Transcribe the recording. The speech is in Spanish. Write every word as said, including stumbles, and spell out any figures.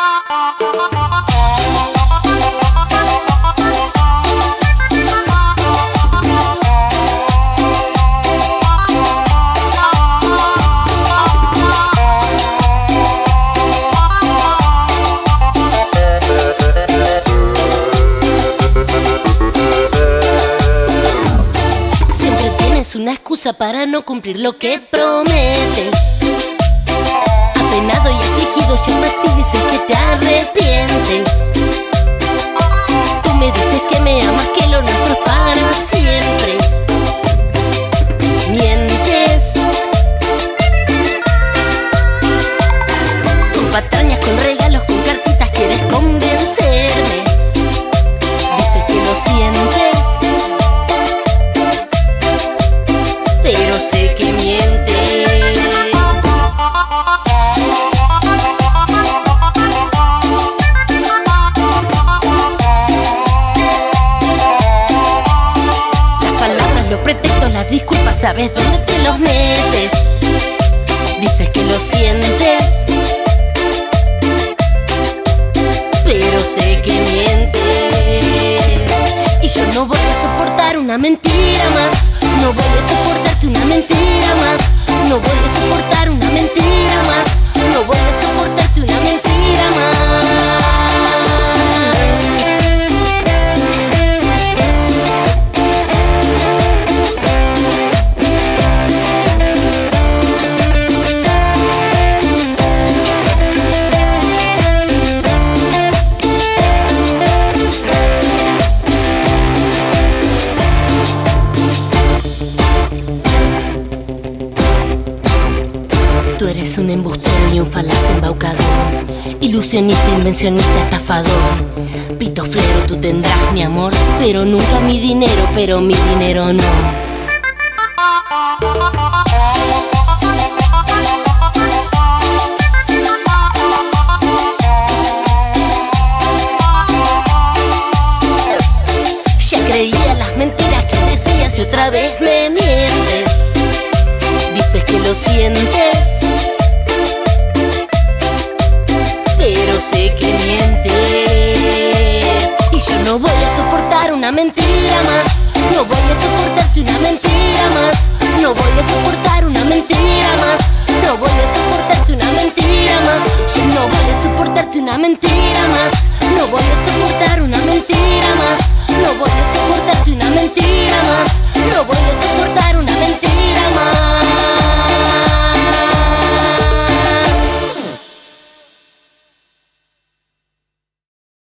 Una excusa para no cumplir lo que prometes. Apenado y afligido siempre así dices que te arrepientes. Tú me dices que me amas, que lo nuestro es para siempre. Mientes. Con patrañas, con regalos, con cartitas quieres convencerme. Dices que lo sientes, pero sé que mientes. Las palabras, los pretextos, las disculpas, sabes dónde te los metes. Dices que lo sientes, pero sé que mientes. Y yo no voy a soportar una mentira más. No voy a soportarte una mentira más. No voy a soportar una mentira más. No voy a soportarte una mentira más. Tú eres un embustero y un falaz embaucador, ilusionista, invencionista, estafador. Pitoflero, tú tendrás mi amor, pero nunca mi dinero, pero mi dinero no. Ya creía las mentiras que decías y otra vez me mientes. Dices que lo sientes, pero sé que mientes. Y yo no voy a soportar una mentira más. No voy a soportarte una mentira más. No voy a soportar una mentira más. No voy a soportarte una mentira más. Yo no voy a soportarte una mentira más. No voy a soportar una mentira más. No voy a soportarte una mentira más. No voy a soportar